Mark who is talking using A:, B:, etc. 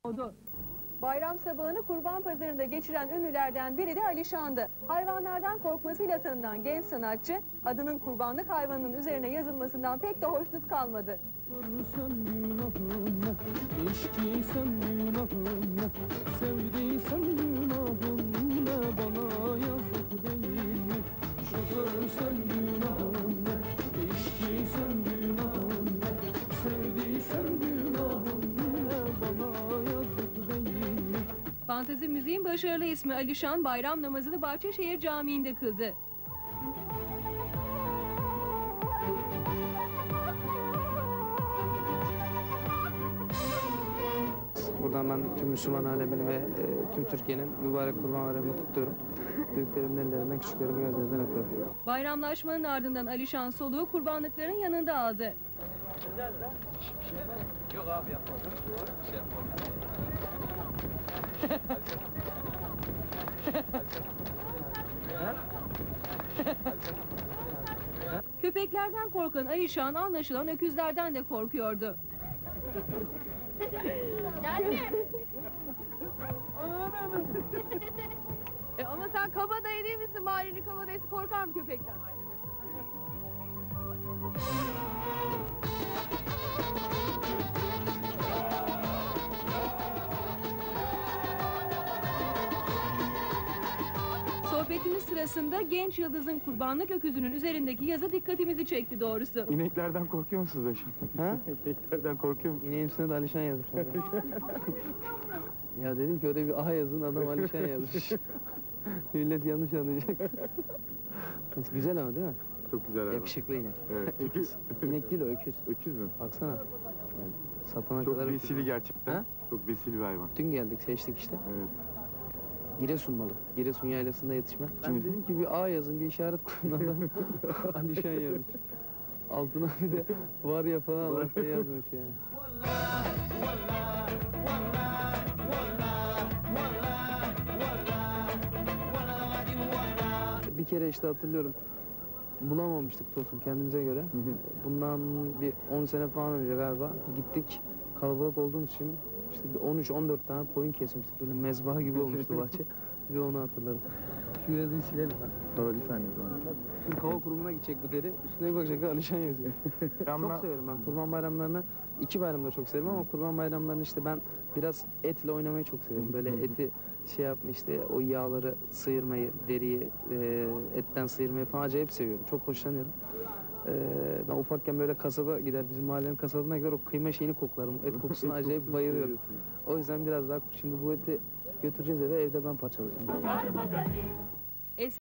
A: Bayram sabahını kurban pazarında geçiren ünlülerden biri de Alişan'dı. Hayvanlardan korkmasıyla tanınan genç sanatçı, adının kurbanlık hayvanının üzerine yazılmasından pek de hoşnut kalmadı. Fantezi müziğin başarılı ismi Alişan, bayram namazını Bahçeşehir Camii'nde kıldı.
B: Buradan ben tüm Müslüman alemini ve tüm Türkiye'nin mübarek kurban bayramını kutluyorum. Büyüklerimin ellerinden, küçüklerimin gözlerinden öpüyorum.
A: Bayramlaşmanın ardından Alişan soluğu kurbanlıkların yanında aldı.
C: Yok abi yapmadım. Bir şey yapmadım.
A: Köpeklerden korkan Alişan anlaşılan öküzlerden de korkuyordu. Ama sen kabadayı değil misin? Mahallenin kabadayısı korkar mı köpekten? Sohbetimiz sırasında genç yıldızın kurbanlık öküzünün üzerindeki yazı dikkatimizi çekti doğrusu.
D: İneklerden korkuyor musunuz Aşkım?
B: Ha?
D: İneklerden korkuyor musunuz?
B: İneğin üstüne de Alişan yazmışlar. Ya dedim ki öyle bir A yazın, adam Alişan yazmış. Millet yanlış anlayacak. Güzel ama değil mi?
D: Çok güzel hayvan.
B: Yakışıklı inek.
D: Evet.
B: İnek değil o, öküz.
D: Öküz mü?
B: Baksana. Sapına
D: Çok
B: kadar
D: vesili
B: öküz.
D: gerçekten.
B: Ha?
D: Çok vesili bir hayvan.
B: Dün geldik, seçtik işte.
D: Evet.
B: Giresun malı. Giresun yaylasında yetişme. Ben
D: Şimdi-
B: dedim ki bir A yazın, bir işaret koyun, adam Alişan yazmış. Altına bir de var ya falan Allah'tan yazmış yani. Bir kere işte hatırlıyorum, bulamamıştık Tosun kendimize göre. Bundan bir 10 sene falan önce galiba gittik, kalabalık olduğumuz için işte bir 13-14 tane koyun kesmiştik. Böyle mezbaha gibi olmuştu bahçe. Bir onu hatırlarım. Şu yazıyı silelim ben.
D: Sonra bir saniye zaman.
B: Türk Hava Kurumu'na gidecek bu deri. Üstüne bir bakacak, Alişan yazıyor. Çok severim ben kurban bayramlarını. İki bayramda çok severim ama kurban bayramlarını işte ben biraz etle oynamayı çok severim. Böyle eti şey yapma, işte o yağları sıyırmayı, deriyi etten sıyırmayı falan acayip seviyorum. Çok hoşlanıyorum. Ben ufakken böyle kasaba gider, bizim mahallenin kasabına gider, o kıyma şeyini koklarım. Et kokusuna acayip bayılıyorum. O yüzden biraz daha şimdi bu eti götüreceğiz eve, evde ben parçalayacağım.